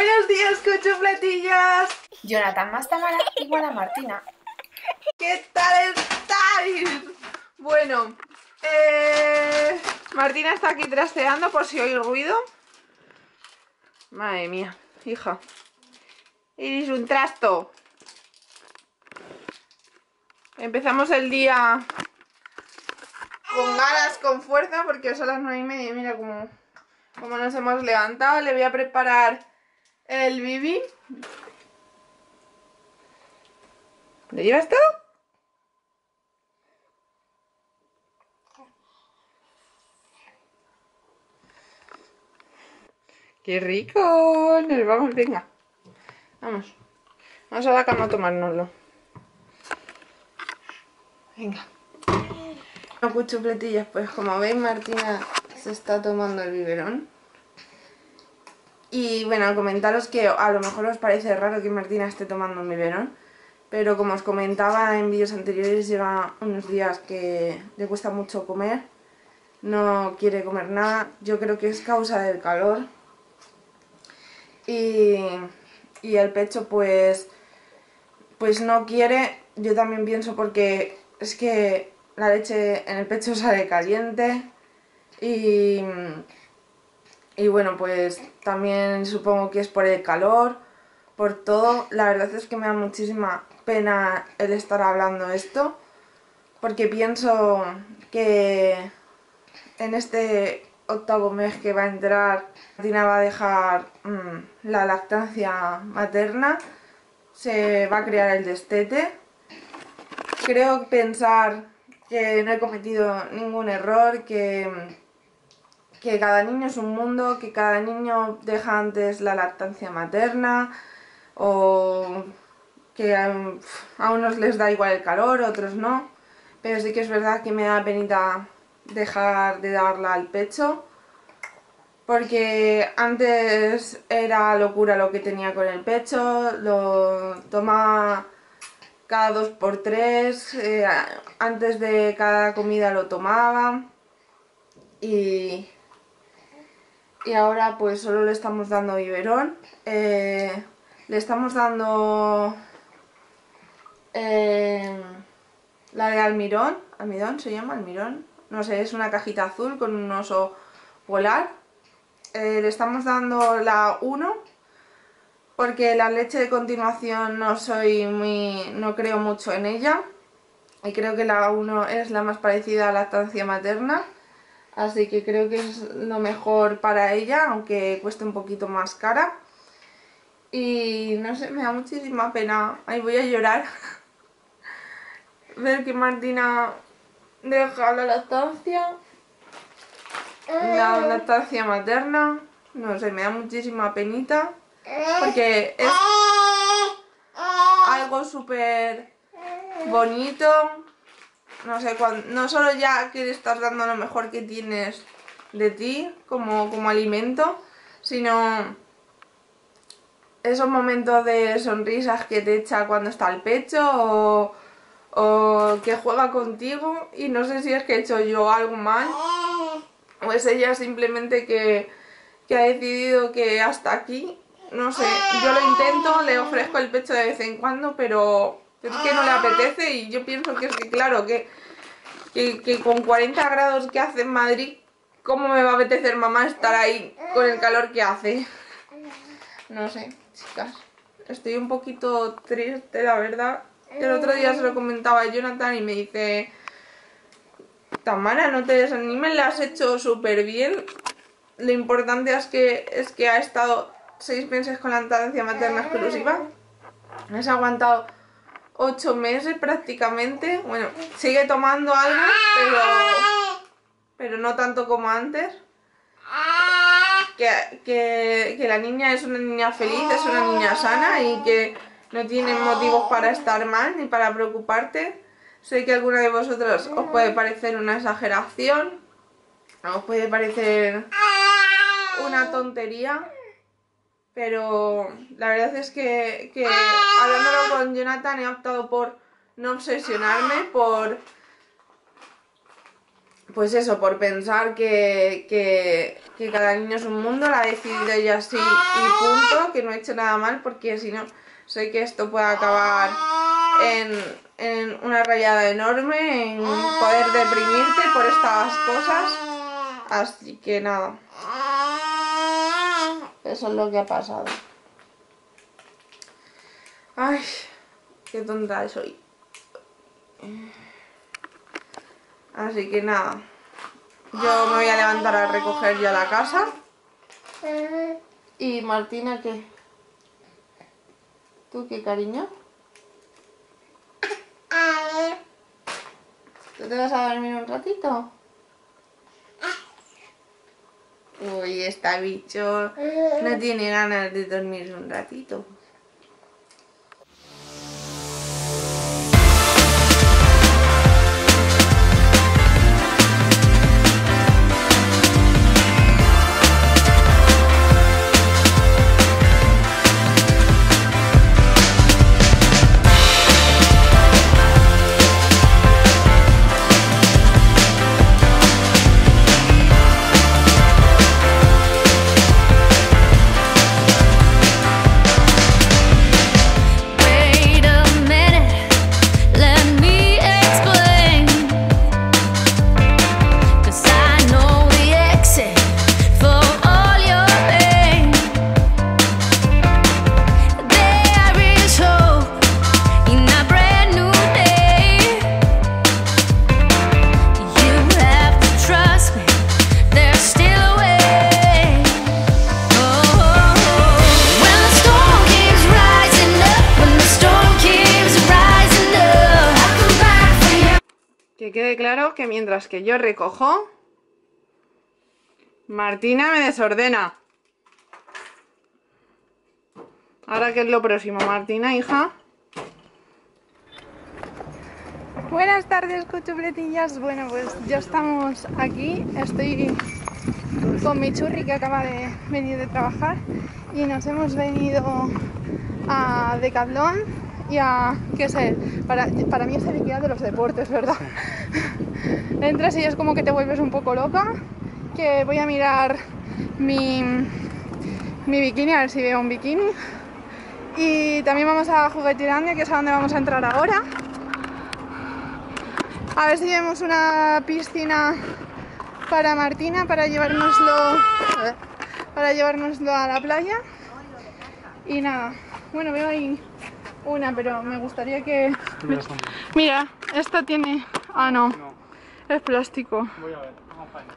Buenos días, cuchufletillas. Jonathan más Tamara igual a Martina. ¿Qué tal estáis? Bueno, Martina está aquí trasteando por si oís ruido. Madre mía, hija. Eres un trasto. Empezamos el día con ganas, con fuerza, porque son las 9:30. Mira cómo nos hemos levantado. Le voy a preparar el bibi. ¿Lo llevas todo? ¡Qué rico! Nos vamos, venga. Vamos. Vamos a la cama a tomárnoslo. Venga. Bueno, cuchufletillas, pues como veis, Martina se está tomando el biberón. Y bueno, comentaros que a lo mejor os parece raro que Martina esté tomando un biberón, pero como os comentaba en vídeos anteriores, lleva unos días que le cuesta mucho comer, no quiere comer nada. Yo creo que es causa del calor. Y el pecho pues no quiere. Yo también pienso porque es que la leche en el pecho sale caliente y bueno, pues también supongo que es por el calor, por todo. La verdad es que me da muchísima pena el estar hablando esto, porque pienso que en este octavo mes que va a entrar, Martina va a dejar la lactancia materna, se va a crear el destete. Creo pensar que no he cometido ningún error, que cada niño es un mundo, que cada niño deja antes la lactancia materna, o que a unos les da igual el calor, a otros no, pero sí que es verdad que me da penita dejar de darla al pecho, porque antes era locura lo que tenía con el pecho, lo tomaba cada 2 por 3, antes de cada comida lo tomaba y ahora pues solo le estamos dando biberón. Le estamos dando la de almidón se llama, almidón, no sé, es una cajita azul con un oso polar. Le estamos dando la 1 porque la leche de continuación no creo mucho en ella, y creo que la 1 es la más parecida a la lactancia materna, así que creo que es lo mejor para ella, aunque cueste un poquito más cara. Y no sé, me da muchísima pena, ahí voy a llorar ver que Martina deja la lactancia materna. No sé, me da muchísima penita, porque es algo súper bonito. No sé, no solo ya que le estás dando lo mejor que tienes de ti como alimento, sino esos momentos de sonrisas que te echa cuando está al pecho, o que juega contigo, y no sé si es que he hecho yo algo mal o es ella simplemente que ha decidido que hasta aquí. No sé, yo lo intento, le ofrezco el pecho de vez en cuando, pero es que no le apetece, y yo pienso que es que claro, que con 40 grados que hace en Madrid, ¿cómo me va a apetecer mamá estar ahí con el calor que hace? No sé, chicas, estoy un poquito triste, la verdad. El otro día se lo comentaba a Jonathan y me dice: Tamara, no te desanimes, le has hecho súper bien. Lo importante es que ha estado 6 meses con la lactancia materna exclusiva. Has aguantado 8 meses prácticamente. Bueno, sigue tomando algo, pero no tanto como antes. Que la niña es una niña feliz, es una niña sana, y que no tiene motivos para estar mal ni para preocuparte. Sé que a alguna de vosotros os puede parecer una exageración, os puede parecer una tontería, pero la verdad es que hablándolo con Jonathan, he optado por no obsesionarme, por pues eso, por pensar que cada niño es un mundo, la ha decidido ella así y punto, que no he hecho nada mal, porque si no, sé que esto puede acabar en una rayada enorme, en poder deprimirte por estas cosas. Así que nada, eso es lo que ha pasado. Ay, qué tonta soy. Así que nada, yo me voy a levantar a recoger ya la casa. ¿Y Martina qué? ¿Tú qué, cariño? ¿Tú te vas a dormir un ratito? Uy, esta bicho no tiene ganas de dormir un ratito. Que quede claro que mientras que yo recojo, Martina me desordena. Ahora, ¿qué es lo próximo, Martina, hija? Buenas tardes, cuchufletillas. Bueno, pues ya estamos aquí. Estoy con mi churri que acaba de venir de trabajar y nos hemos venido a Decathlon y a, ¿qué sé? Para mí es el Ikea de los deportes, ¿verdad? Entras y es como que te vuelves un poco loca. Que voy a mirar mi bikini, a ver si veo un bikini. Y también vamos a Juguetilandia, que es a donde vamos a entrar ahora. A ver si vemos una piscina para Martina, para llevárnoslo a la playa. Y nada, bueno, veo ahí una, pero me gustaría que... Mira, esta tiene... Ah, no, es plástico. Voy a ver, vamos para allá.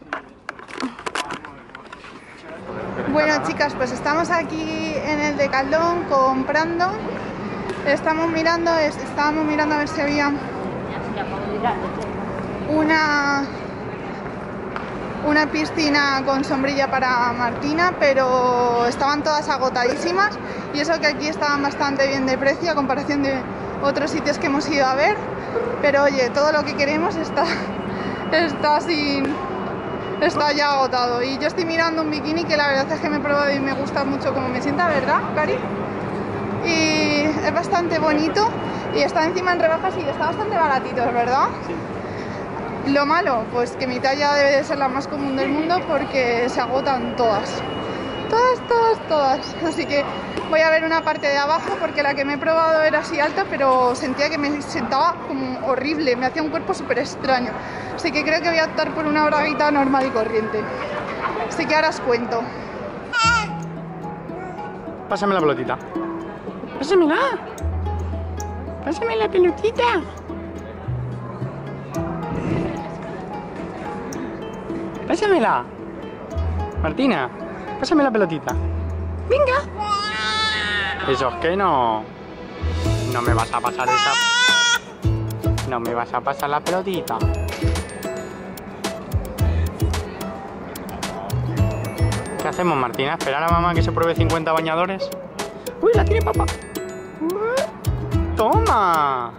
Bueno, chicas, pues estamos aquí en el Decathlon comprando. Estábamos mirando a ver si había una piscina con sombrilla para Martina, pero estaban todas agotadísimas, y eso que aquí estaban bastante bien de precio a comparación de otros sitios que hemos ido a ver. Pero oye, todo lo que queremos está ya agotado. Y yo estoy mirando un bikini que la verdad es que me he probado y me gusta mucho cómo me sienta, ¿verdad, Cari? Y es bastante bonito y está encima en rebajas y está bastante baratito, ¿verdad? Sí. Lo malo, pues que mi talla debe de ser la más común del mundo porque se agotan todas. Todas. Así que voy a ver una parte de abajo porque la que me he probado era así alta, pero sentía que me sentaba como horrible, me hacía un cuerpo súper extraño. Así que creo que voy a optar por una braguita normal y corriente. Así que ahora os cuento. Pásame la pelotita. Pásamela. Pásame la pelotita. Pásamela. Martina, pásame la pelotita. Venga. Eso es que no me vas a pasar esa... No me vas a pasar la pelotita. ¿Qué hacemos, Martina? ¿Esperar a mamá que se pruebe 50 bañadores? ¡Uy, la tiene papá! ¡Toma!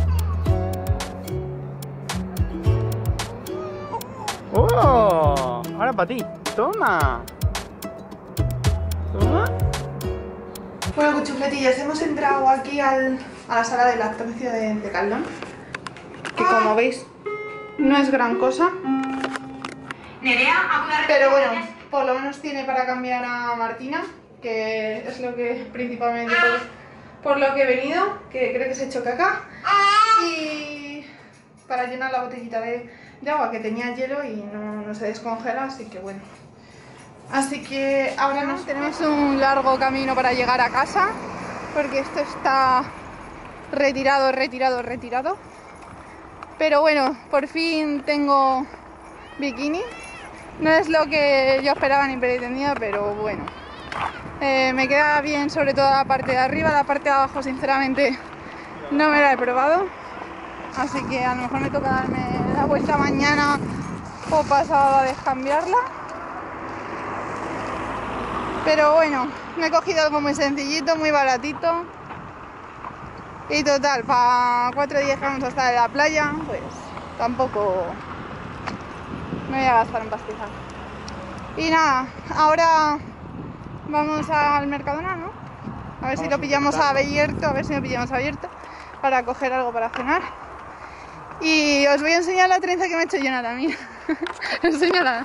¡Oh! Ahora para ti. ¡Toma! ¿Toma? Bueno, cuchufletillas, hemos entrado aquí a la sala de lactancia de Decathlon, que como veis no es gran cosa. Pero bueno, por lo menos tiene para cambiar a Martina, que es lo que principalmente por lo que he venido, que creo que se ha hecho caca. Y para llenar la botellita de agua, que tenía hielo y no se descongela, así que bueno. Así que ahora tenemos un largo camino para llegar a casa, porque esto está retirado. Pero bueno, por fin tengo bikini. No es lo que yo esperaba ni pretendía, pero bueno. Me queda bien sobre todo la parte de arriba, la parte de abajo sinceramente no me la he probado. Así que a lo mejor me toca darme la vuelta mañana o pasado a descambiarla. Pero bueno, me he cogido algo muy sencillito, muy baratito. Y total, para 4 días que vamos a estar en la playa, pues tampoco me voy a gastar en pastizal. Y nada, ahora vamos al Mercadona, ¿no? A ver si lo pillamos abierto, para coger algo para cenar. Y os voy a enseñar la trenza que me ha hecho Jonathan, mira. Enséñala.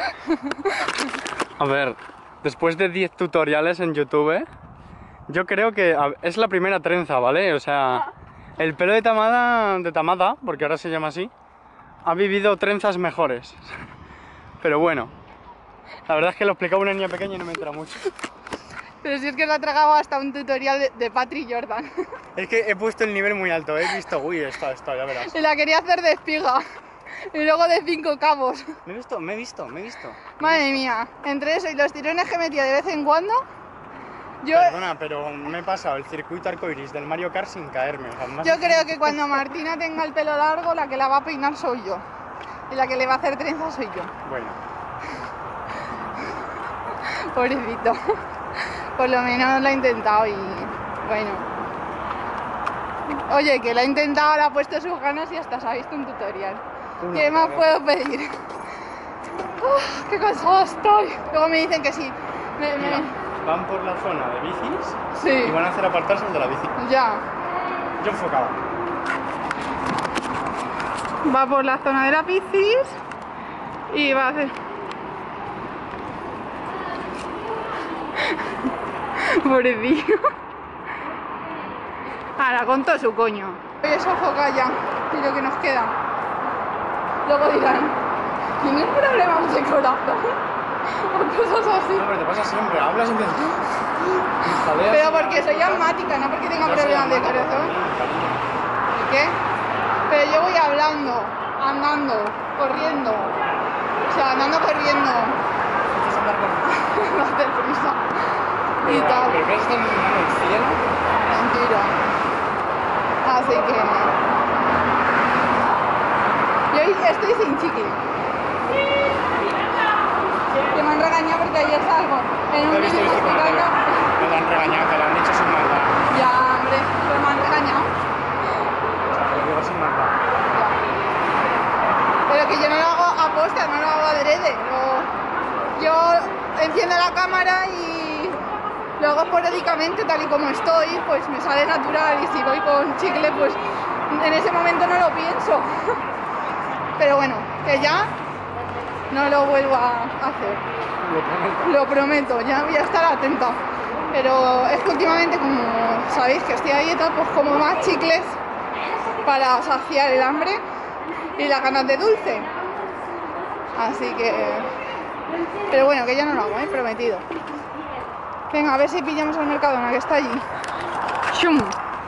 A ver, después de 10 tutoriales en YouTube, yo creo que es la primera trenza, ¿vale? O sea, el pelo de Tamada, porque ahora se llama así, ha vivido trenzas mejores. Pero bueno, la verdad es que lo explicaba una niña pequeña y no me entra mucho. Pero si es que lo ha tragado hasta un tutorial de Patrick Jordan. Es que he puesto el nivel muy alto, he visto, uy, esto, ya verás. Y la quería hacer de espiga. Y luego de 5 cabos. Me he visto. Madre mía, entre eso y los tirones que metía de vez en cuando, yo... Perdona, pero me he pasado el circuito arcoiris del Mario Kart sin caerme. O sea, yo creo que cuando Martina tenga el pelo largo, la que la va a peinar soy yo. Y la que le va a hacer trenza soy yo. Bueno. Pobrecito. Por lo menos lo ha intentado y... bueno. Oye, que lo ha intentado, le ha puesto sus ganas y hasta se ha visto un tutorial. ¿Qué más puedo pedir? ¡Qué cansada estoy! Luego me dicen que sí. Mira, van por la zona de bicis, sí, y van a hacer apartarse el de la bici. Ya. Yo enfocaba. Va por la zona de las bicis y va a hacer... Pobrecillo. Ahora, con todo su coño. Oye, sofoca ya. Y lo que nos queda. Luego dirán, ¿tienes problemas de corazón? O cosas así. No, pero te pasa siempre, hablas y empiezas... Pero porque soy asmática, no porque tenga problemas de corazón. ¿Y qué? Pero yo voy hablando, andando, corriendo. O sea, andando, corriendo. No hacer prisa. Y tal. ¿Pero crees que en el cielo? Mentira. Así que... yo hoy estoy sin chicle. Que me han regañado porque ayer salgo en un vídeo explicando... No te han regañado, te lo han dicho sin maldad. Ya, hombre, pero me han regañado. O sea, te lo digo sin maldad. Ya. Pero que yo no lo hago a posta, no lo hago adrede. Yo enciendo la cámara y lo hago esporádicamente tal y como estoy, pues me sale natural, y si voy con chicle, pues en ese momento no lo pienso. Pero bueno, que ya no lo vuelvo a hacer. Lo prometo, ya voy a estar atenta. Pero es que últimamente, como sabéis que estoy a dieta, pues como más chicles para saciar el hambre y las ganas de dulce. Así que... pero bueno, que ya no lo hago, prometido. Venga, a ver si pillamos al Mercadona, que está allí. ¡Shum!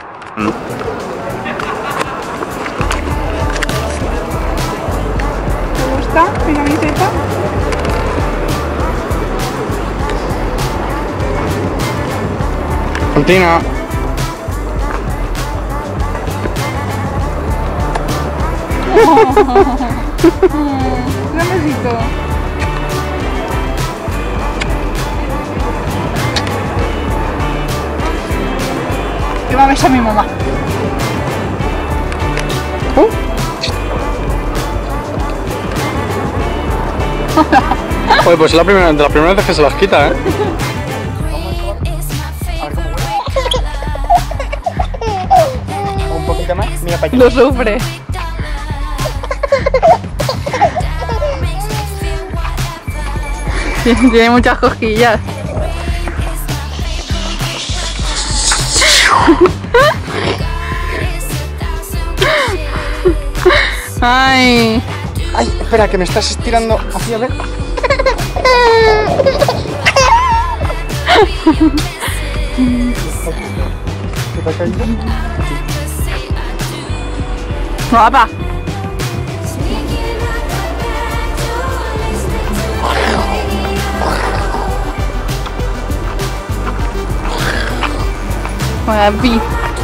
¿Te gusta mi camiseta? Martina. Un besito. Que va a besar a mi mamá. Joder, pues es de las primeras veces que se las quita, ¿eh? Un poquito más, mira para allá. Lo sufre. Tiene muchas cosquillas. Ay. Ay, espera, que me estás estirando así, a ver. ¿Qué te ha caído? Guapa. Guapi.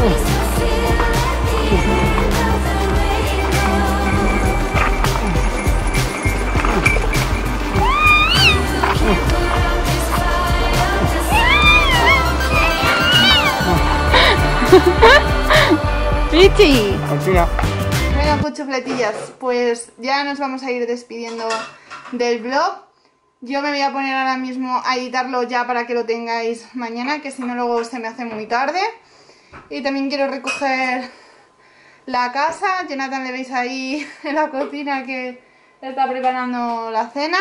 Pichi. Martina. Bueno, cuchufletillas, pues ya nos vamos a ir despidiendo del vlog. Yo me voy a poner ahora mismo a editarlo ya para que lo tengáis mañana, que si no luego se me hace muy tarde. Y también quiero recoger la casa. Jonathan le veis ahí en la cocina que está preparando la cena.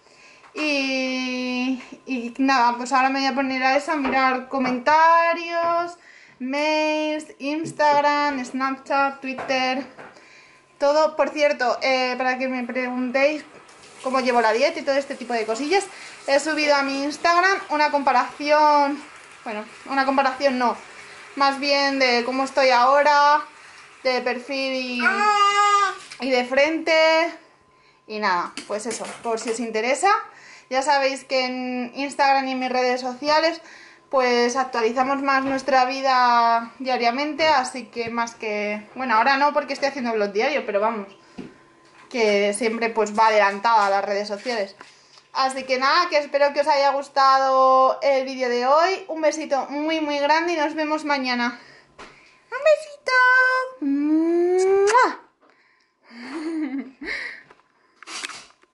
Y nada, pues ahora me voy a poner a eso, a mirar comentarios, mails, Instagram, Snapchat, Twitter, todo. Por cierto, para que me preguntéis cómo llevo la dieta y todo este tipo de cosillas, he subido a mi Instagram una comparación, bueno, una comparación no, más bien de cómo estoy ahora, de perfil y de frente, y nada, pues eso, por si os interesa. Ya sabéis que en Instagram y en mis redes sociales pues actualizamos más nuestra vida diariamente, así que más que... Bueno, ahora no porque estoy haciendo vlog diario, pero vamos, que siempre pues va adelantada a las redes sociales. Así que nada, que espero que os haya gustado el vídeo de hoy. Un besito muy muy grande y nos vemos mañana.